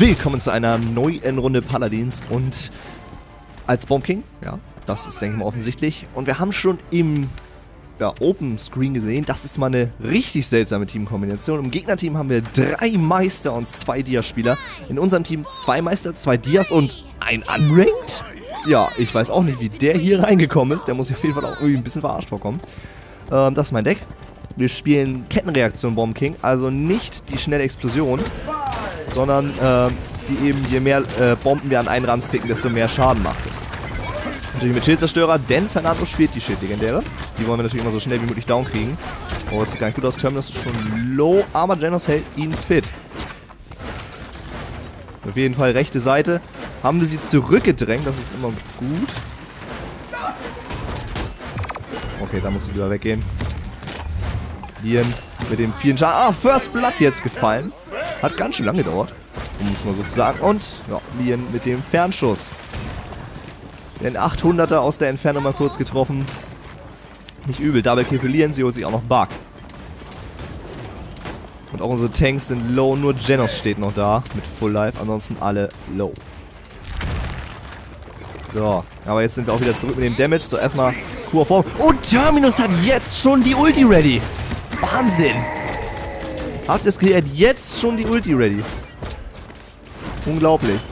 Willkommen zu einer neuen Runde Paladins und als Bomb King, ja, das ist, denke ich mal, offensichtlich. Und wir haben schon im Open Screen gesehen, das ist mal eine richtig seltsame Teamkombination. Im Gegnerteam haben wir 3 Meister und 2 Dia-Spieler. In unserem Team 2 Meister, 2 Dias und ein Unranked? Ja, ich weiß auch nicht, wie der hier reingekommen ist. Der muss auf jeden Fall auch irgendwie ein bisschen verarscht vorkommen. Das ist mein Deck. Wir spielen Kettenreaktion Bomb King, also nicht die schnelle Explosion, sondern die eben, je mehr Bomben wir an einen ransticken, desto mehr Schaden macht es. Natürlich mit Schildzerstörer, denn Fernando spielt die Schildlegendäre. Die wollen wir natürlich immer so schnell wie möglich down kriegen. Oh, das sieht gar nicht gut aus. Terminus ist schon low, aber Genos hält ihn fit. Auf jeden Fall rechte Seite. Haben wir sie zurückgedrängt, das ist immer gut. Okay, da muss sie wieder weggehen. Lien mit dem vielen Schaden. Ah, First Blood jetzt gefallen. Hat ganz schön lange gedauert, muss man sozusagen. Und ja, Lien mit dem Fernschuss. Den 800er aus der Entfernung mal kurz getroffen. Nicht übel. Double Kill für Lien. Sie holt sich auch noch Bug. Und auch unsere Tanks sind low. Nur Genos steht noch da mit Full Life. Ansonsten alle low. So. Aber jetzt sind wir auch wieder zurück mit dem Damage. So, erstmal Kur Form. Und Terminus hat jetzt schon die Ulti ready. Wahnsinn. Habt ihr das gesehen? Er hat jetzt schon die Ulti ready. Unglaublich.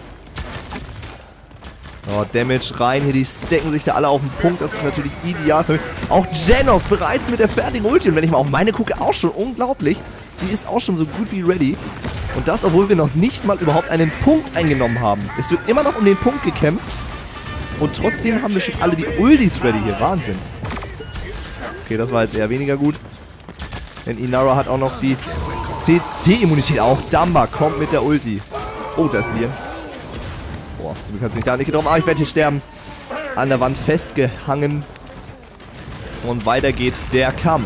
Oh, Damage rein. Hier, die stacken sich da alle auf den Punkt. Das ist natürlich ideal für mich. Auch Genos bereits mit der fertigen Ulti. Und wenn ich mal auf meine gucke, auch schon unglaublich. Die ist auch schon so gut wie ready. Und das, obwohl wir noch nicht mal überhaupt einen Punkt eingenommen haben. Es wird immer noch um den Punkt gekämpft. Und trotzdem haben wir schon alle die Ultis ready hier. Wahnsinn. Okay, das war jetzt eher weniger gut. Denn Inara hat auch noch die CC-Immunität. Auch Dumba kommt mit der Ulti. Oh, da ist Lien. Boah, zum Glück hat sich da nicht getroffen. Ah, ich werde hier sterben. An der Wand festgehangen. Und weiter geht der Kampf.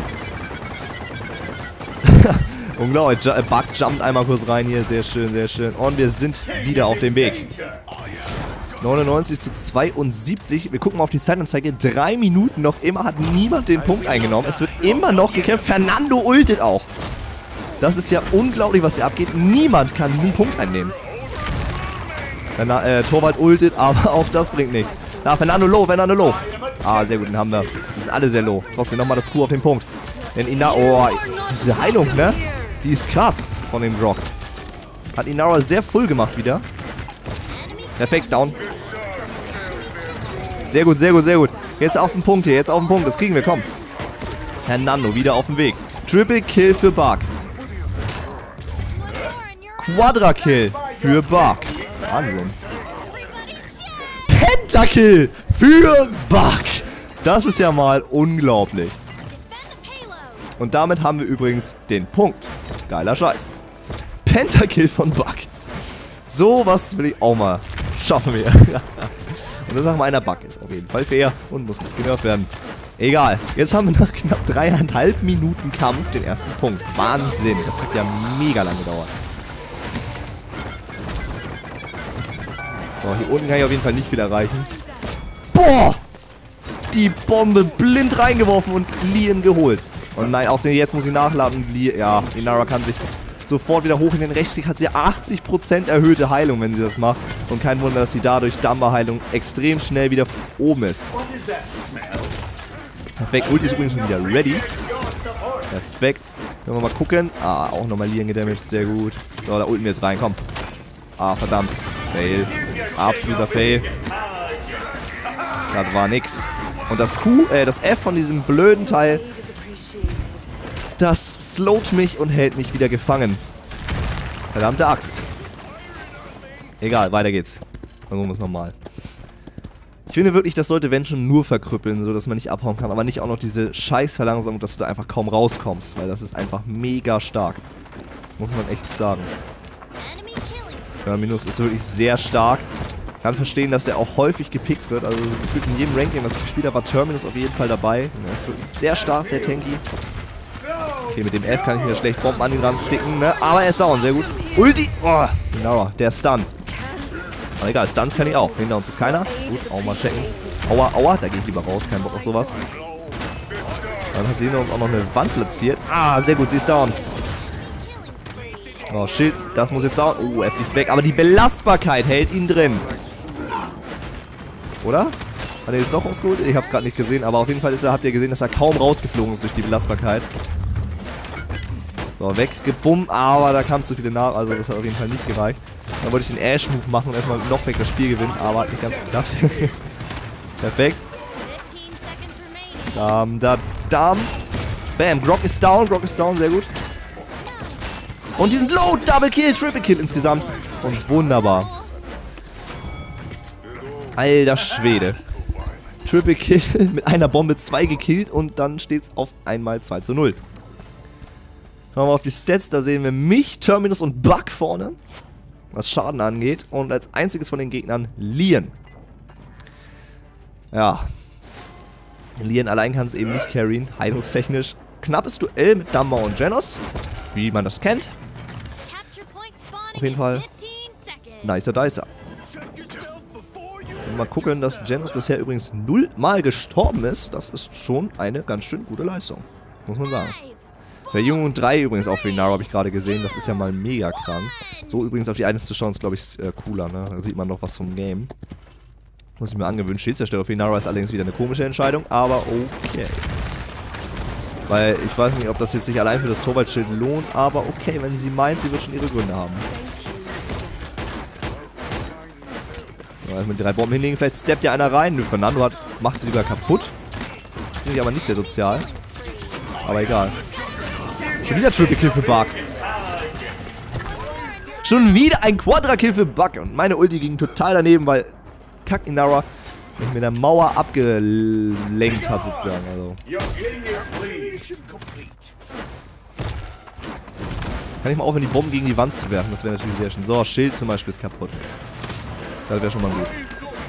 Unglaublich. Bug jumpt einmal kurz rein hier. Sehr schön, sehr schön. Und wir sind wieder auf dem Weg. 99 zu 72. Wir gucken mal auf die Zeitanzeige. 3 Minuten noch immer hat niemand den Punkt eingenommen. Es wird immer noch gekämpft. Fernando ultet auch. Das ist ja unglaublich, was hier abgeht. Niemand kann diesen Punkt einnehmen. Torwart ultet, aber auch das bringt nichts. Na, Fernando low, Fernando low. Ah, sehr gut, den haben wir. Die sind alle sehr low. Trotzdem nochmal das Q auf den Punkt. Denn Inara, oh, diese Heilung, ne? Die ist krass von dem Rock. Hat Inara sehr full gemacht wieder. Perfekt, down. Sehr gut, sehr gut, sehr gut. Jetzt auf den Punkt hier, jetzt auf den Punkt. Das kriegen wir, komm. Fernando wieder auf dem Weg. Triple Kill für Bug. Quadra Kill für Bug. Wahnsinn. Pentakill für Bug. Das ist ja mal unglaublich. Und damit haben wir übrigens den Punkt. Geiler Scheiß. Pentakill von Bug. So was will ich auch mal. Schaffen wir. Und das sagt mal einer, Bug ist auf jeden Fall fair und muss nicht genervt werden. Egal. Jetzt haben wir nach knapp 3,5 Minuten Kampf den ersten Punkt. Wahnsinn. Das hat ja mega lang gedauert. So, hier unten kann ich auf jeden Fall nicht viel erreichen. Boah! Die Bombe blind reingeworfen und Lien geholt. Und nein, außerdem jetzt muss ich nachladen. Ja, Inara kann sich sofort wieder hoch in den Rechtsklick. Hat sie 80% erhöhte Heilung, wenn sie das macht. Und kein Wunder, dass sie dadurch Dumba-Heilung extrem schnell wieder oben ist. Perfekt, Ulti ist übrigens schon wieder ready. Perfekt. Können wir mal gucken. Ah, auch nochmal Lien gedamaged, sehr gut. So, da ulten wir jetzt rein, komm. Ah, verdammt. Fail. Absoluter Fail. Das war nix. Und das das F von diesem blöden Teil, das slowt mich und hält mich wieder gefangen. Verdammte Axt. Egal, weiter geht's. Versuchen wir es nochmal. Ich finde wirklich, das sollte wenn schon nur verkrüppeln, sodass man nicht abhauen kann, aber nicht auch noch diese Scheißverlangsamung, dass du da einfach kaum rauskommst, weil das ist einfach mega stark. Muss man echt sagen. Terminus ist wirklich sehr stark. Kann verstehen, dass der auch häufig gepickt wird. Also gefühlt in jedem Ranking, was ich gespielt habe, war Terminus auf jeden Fall dabei. Er ist wirklich sehr stark, sehr tanky. Okay, mit dem F kann ich mir schlecht Bomben an ihn ransticken, ne? Aber er ist down, sehr gut. Ulti! Oh, genau, der Stun. Aber egal, Stuns kann ich auch. Hinter uns ist keiner. Gut, auch mal checken. Aua, aua, da gehe ich lieber raus, kein Bock auf sowas. Dann hat sie hinter uns auch noch eine Wand platziert. Ah, sehr gut, sie ist down. Oh, Schild, das muss jetzt dauern. Oh, er fliegt weg. Aber die Belastbarkeit hält ihn drin. Oder? Hat er jetzt doch ausgeholt? Ich hab's gerade nicht gesehen, aber auf jeden Fall habt ihr gesehen, dass er kaum rausgeflogen ist durch die Belastbarkeit. So, weggebummt, aber da kamen zu viele nach, also das hat auf jeden Fall nicht gereicht. Dann wollte ich den Ash-Move machen und erstmal mit Knockback das Spiel gewinnen, aber hat nicht ganz geklappt. Perfekt. Bam. Bam, Grog ist down, sehr gut. Und diesen Low, Double Kill, Triple Kill insgesamt. Und wunderbar. Alter Schwede. Triple Kill mit einer Bombe 2 gekillt und dann steht's auf einmal 2:0. Schauen wir mal auf die Stats, da sehen wir mich, Terminus und Bug vorne, was Schaden angeht. Und als einziges von den Gegnern Lian. Ja. Lian allein kann es eben nicht carryen, heilungstechnisch. Knappes Duell mit Dumber und Genos, wie man das kennt. Auf jeden Fall nicer Dicer. Und mal gucken, dass Genos bisher übrigens 0 Mal gestorben ist. Das ist schon eine ganz schön gute Leistung, muss man sagen. Verjüngung 3 übrigens auch für Inara, habe ich gerade gesehen. Das ist ja mal mega krank. So übrigens auf die Items zu schauen, ist glaube ich cooler, ne? Da sieht man noch was vom Game. Muss ich mir angewöhnen. Schildzerstörer für Inara ist allerdings wieder eine komische Entscheidung, aber okay. Weil ich weiß nicht, ob das jetzt sich allein für das Torwaldschild lohnt, aber okay, wenn sie meint, sie wird schon ihre Gründe haben. So, also mit 3 Bomben hinlegen, vielleicht steppt ja einer rein. Nö, Fernando macht sie sogar kaputt. Finde ich aber nicht sehr sozial. Aber egal. Schon wieder Triple Kill für Bug. Schon wieder ein Quadra-Kill für Bug. Und meine Ulti ging total daneben, weil Kack Inara mich mit der Mauer abgelenkt hat sozusagen. Also. Kann ich mal aufhören, die Bomben gegen die Wand zu werfen? Das wäre natürlich sehr schön. So, Schild zum Beispiel ist kaputt. Das wäre schon mal gut.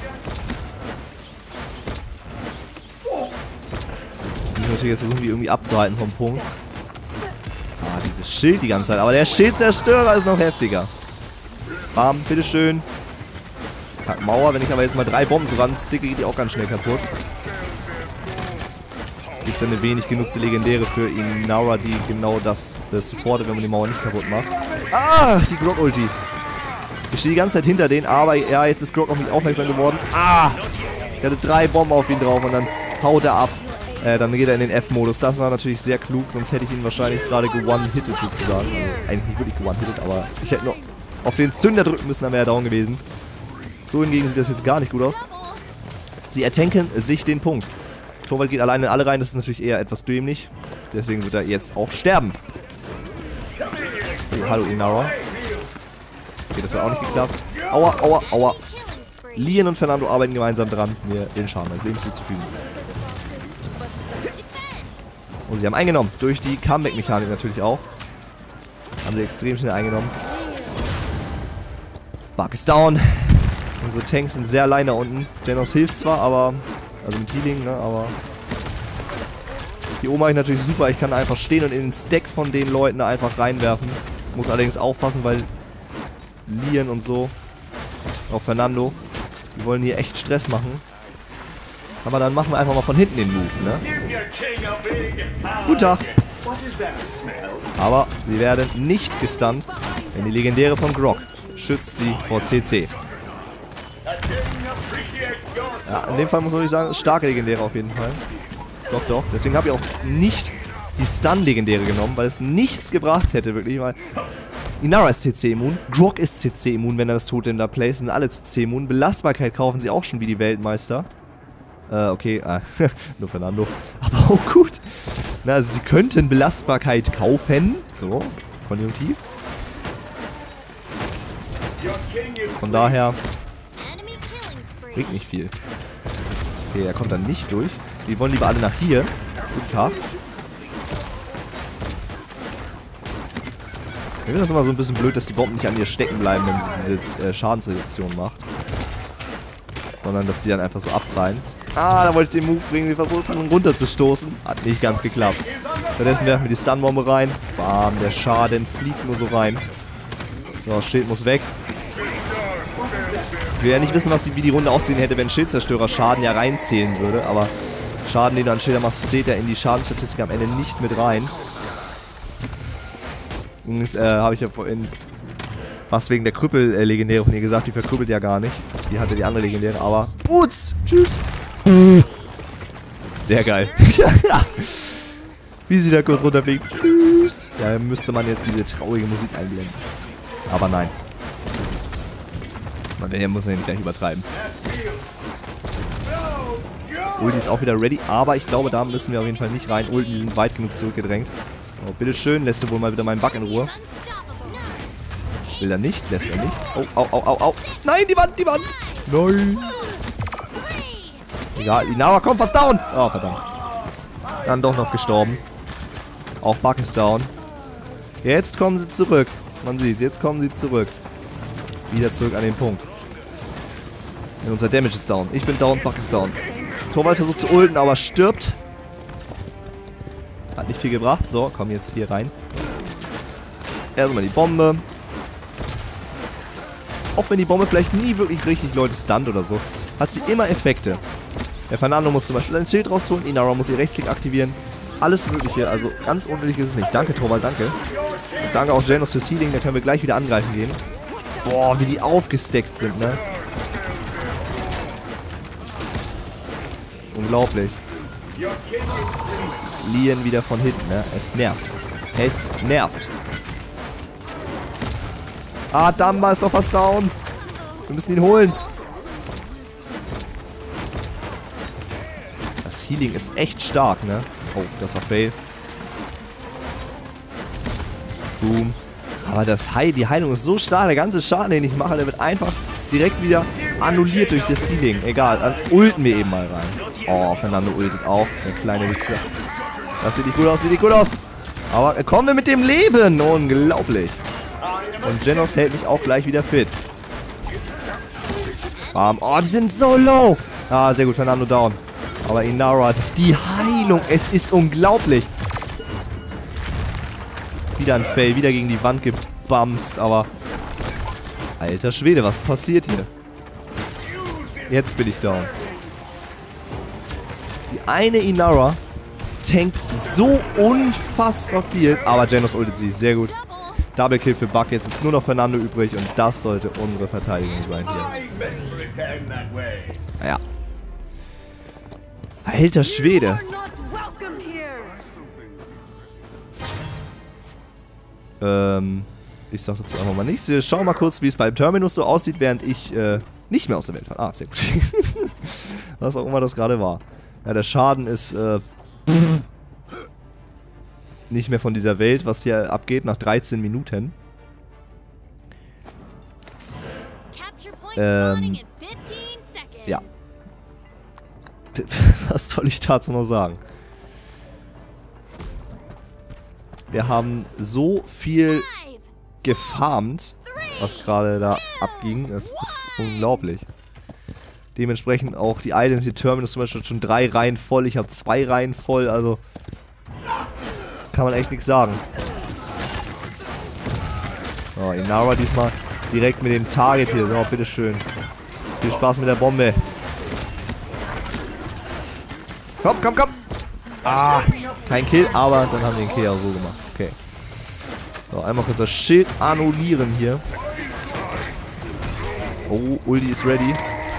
Ich muss natürlich jetzt versuchen, die irgendwie abzuhalten vom Punkt. Ah, dieses Schild die ganze Zeit. Aber der Schildzerstörer ist noch heftiger. Bam, bitteschön. Kack Mauer. Wenn ich aber jetzt mal 3 Bomben so ransticke, geht die auch ganz schnell kaputt. Gibt es eine wenig genutzte Legendäre für Inara, die genau das supportet, wenn man die Mauer nicht kaputt macht. Ah, die Grog-Ulti. Ich stehe die ganze Zeit hinter denen, aber ja, jetzt ist Grog auf mich aufmerksam geworden. Ah! Ich hatte 3 Bomben auf ihn drauf und dann haut er ab. Dann geht er in den F-Modus. Das war natürlich sehr klug, sonst hätte ich ihn wahrscheinlich gerade ge-one-hitted sozusagen. Also, eigentlich nicht wirklich ge-one-hitted, aber ich hätte noch auf den Zünder drücken müssen, dann wäre er down gewesen. So hingegen sieht das jetzt gar nicht gut aus. Sie ertanken sich den Punkt. Torwald geht alleine in alle rein, das ist natürlich eher etwas dämlich. Deswegen wird er jetzt auch sterben. Oh, hallo Inara. Okay, das hat auch nicht geklappt. Aua, aua, aua. Lian und Fernando arbeiten gemeinsam dran, mir den Schaden des Lebens zuzufügen. Und sie haben eingenommen. Durch die Comeback-Mechanik natürlich auch. Haben sie extrem schnell eingenommen. Bug ist down. Unsere Tanks sind sehr allein da unten. Genos hilft zwar, aber... Also mit Healing, ne, aber... Hier oben mache ich natürlich super. Ich kann einfach stehen und in den Stack von den Leuten da einfach reinwerfen. Muss allerdings aufpassen, weil... Lian und so... Auch Fernando... Die wollen hier echt Stress machen. Aber dann machen wir einfach mal von hinten den Move, ne? Guten Tag! Aber sie werden nicht gestunt, denn die Legendäre von Grog schützt sie vor CC. Ja, in dem Fall muss man wirklich sagen, starke Legendäre auf jeden Fall. Doch, doch. Deswegen habe ich auch nicht die Stun-Legendäre genommen, weil es nichts gebracht hätte, wirklich, weil... Inara ist CC-immun, Grog ist CC-immun, wenn er das Totem da placed, sind alle CC-immun. Belastbarkeit kaufen sie auch schon wie die Weltmeister. Okay, nur Fernando. Aber auch gut. Na, also sie könnten Belastbarkeit kaufen. So, Konjunktiv. Von daher bringt nicht viel. Okay, er kommt dann nicht durch. Die wollen lieber alle nach hier. Guten Tag. Ich finde das immer so ein bisschen blöd, dass die Bomben nicht an ihr stecken bleiben, wenn sie diese Schadensreduktion macht. Sondern dass die dann einfach so abprallen. Ah, da wollte ich den Move bringen, sie versucht ihn runterzustoßen. Hat nicht ganz geklappt. Stattdessen werfen wir die Stun-Bombe rein. Bam, der Schaden fliegt nur so rein. So, das Schild muss weg. Ich will ja nicht wissen, wie die Runde aussehen hätte, wenn Schildzerstörer Schaden ja reinzählen würde. Aber Schaden, den du an Schilder machst, zählt ja in die Schadensstatistik am Ende nicht mit rein. Das habe ich ja vorhin was wegen der Krüppel-Legendäre von ihr gesagt. Die verkrüppelt ja gar nicht. Die hatte die andere Legendäre, aber... Putz! Tschüss! Sehr geil. Wie sie da kurz runterfliegt. Tschüss! Da müsste man jetzt diese traurige Musik einblenden. Aber nein. Man muss ja nicht gleich übertreiben. Ulti ist auch wieder ready, aber ich glaube, da müssen wir auf jeden Fall nicht rein. Ulti, die sind weit genug zurückgedrängt. Oh, bitteschön, lässt du wohl mal wieder meinen Bug in Ruhe. Will er nicht? Lässt er nicht? Oh, au, au, au, au. Nein, die Wand, die Wand! Nein! Egal, Inara kommt fast down! Oh, verdammt. Dann doch noch gestorben. Auch Bug ist down. Jetzt kommen sie zurück. Man sieht, jetzt kommen sie zurück. Wieder zurück an den Punkt. Und unser Damage ist down. Ich bin down, Bug ist down. Torwald versucht zu ulten, aber stirbt. Hat nicht viel gebracht. So, komm jetzt hier rein. Erstmal die Bombe. Auch wenn die Bombe vielleicht nie wirklich richtig Leute stunt oder so, hat sie immer Effekte. Der Fernando muss zum Beispiel ein Schild rausholen, Inara muss ihr Rechtsklick aktivieren. Alles Mögliche, also ganz unnötig ist es nicht. Danke, Torwald, danke. Und danke auch Janos fürs Healing, da können wir gleich wieder angreifen gehen. Boah, wie die aufgesteckt sind, ne? Unglaublich. Lien wieder von hinten, ne? Es nervt. Es nervt. Ah, Damba ist doch fast down. Wir müssen ihn holen. Das Healing ist echt stark, ne? Oh, das war Fail. Boom. Aber die Heilung ist so stark. Der ganze Schaden, den ich mache, der wird einfach direkt wieder annulliert durch das Healing. Egal, dann ulten wir eben mal rein. Oh, Fernando ultet auch. Der kleine Wichser. Das sieht nicht gut aus, sieht nicht gut aus. Aber kommen wir mit dem Leben. Unglaublich. Und Janos hält mich auch gleich wieder fit. Bam. Oh, die sind so low. Ah, sehr gut, Fernando down. Aber Inara, die Heilung, es ist unglaublich. Wieder ein Fail, wieder gegen die Wand gebamst, aber... Alter Schwede, was passiert hier? Jetzt bin ich down. Die eine Inara tankt so unfassbar viel, aber Janos ultet sie, sehr gut. Double Kill für Bug, jetzt ist nur noch Fernando übrig und das sollte unsere Verteidigung sein hier. Naja. Alter Schwede. Ich sag dazu einfach mal nichts. Wir schauen mal kurz, wie es beim Terminus so aussieht, während ich nicht mehr aus der Welt falle. Ah, sehr gut. Was auch immer das gerade war. Ja, der Schaden ist nicht mehr von dieser Welt, was hier abgeht, nach 13 Minuten. Ja. Was soll ich dazu noch sagen? Wir haben so viel gefarmt, was gerade da abging. Das ist unglaublich. Dementsprechend auch die Identity Terminus zum Beispiel schon 3 Reihen voll. Ich habe 2 Reihen voll, also kann man echt nichts sagen. So, Inara diesmal direkt mit dem Target hier. So, bitteschön. Viel Spaß mit der Bombe. Komm, komm, komm. Ah, kein Kill, aber dann haben wir den Kill auch so gemacht. Okay. So, einmal kurz das Schild annullieren hier. Oh, Ulti ist ready.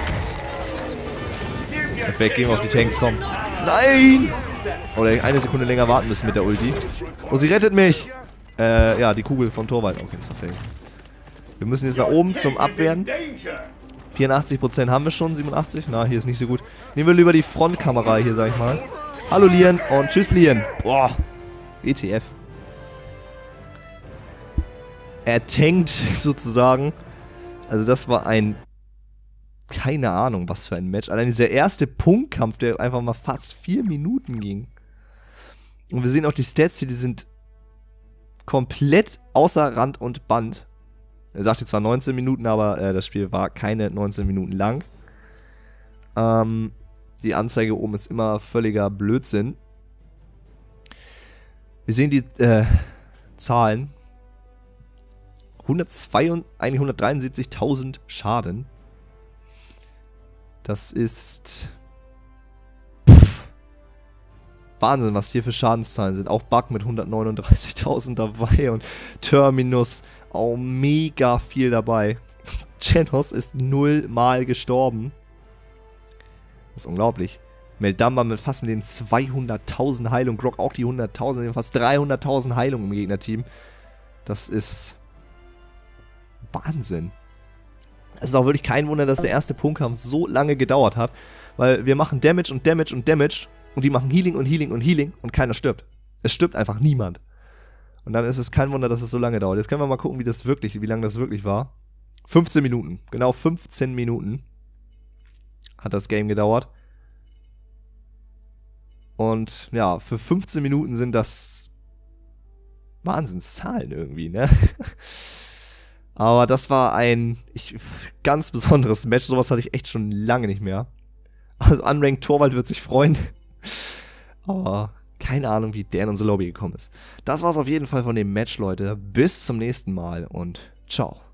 Perfekt, gehen wir auf die Tanks, komm. Nein! Oder eine Sekunde länger warten müssen mit der Ulti. Oh, sie rettet mich! Ja, die Kugel vom Torwald. Okay, das verfehlt. Wir müssen jetzt nach oben zum Abwehren. 84% haben wir schon, 87. Na, hier ist nicht so gut. Nehmen wir lieber die Frontkamera hier, sag ich mal. Hallo Lien und tschüss Lien. Boah, WTF. Er tankt sozusagen. Also das war ein... Keine Ahnung, was für ein Match. Allein dieser erste Punktkampf, der einfach mal fast 4 Minuten ging. Und wir sehen auch die Stats hier, die sind komplett außer Rand und Band. Er sagte zwar 19 Minuten, aber das Spiel war keine 19 Minuten lang. Die Anzeige oben ist immer völliger Blödsinn. Wir sehen die Zahlen. 173.000 Schaden. Das ist Wahnsinn, was hier für Schadenszahlen sind. Auch Bug mit 139.000 dabei und Terminus auch mega viel dabei. Genos ist 0-mal gestorben. Das ist unglaublich. Meldamba mit fast mit den 200.000 Heilung. Grog auch die 100.000, fast 300.000 Heilung im Gegnerteam. Das ist Wahnsinn. Es ist auch wirklich kein Wunder, dass der erste Punktkampf so lange gedauert hat. Weil wir machen Damage und Damage und Damage und die machen Healing und Healing und Healing und keiner stirbt. Es stirbt einfach niemand. Und dann ist es kein Wunder, dass es so lange dauert. Jetzt können wir mal gucken, wie lange das wirklich war. 15 Minuten. Genau 15 Minuten hat das Game gedauert. Und ja, für 15 Minuten sind das Wahnsinnszahlen irgendwie, ne? Aber das war ein ganz besonderes Match. Sowas hatte ich echt schon lange nicht mehr. Also Unranked Torwald wird sich freuen. Aber keine Ahnung, wie der in unsere Lobby gekommen ist. Das war's auf jeden Fall von dem Match, Leute. Bis zum nächsten Mal und ciao.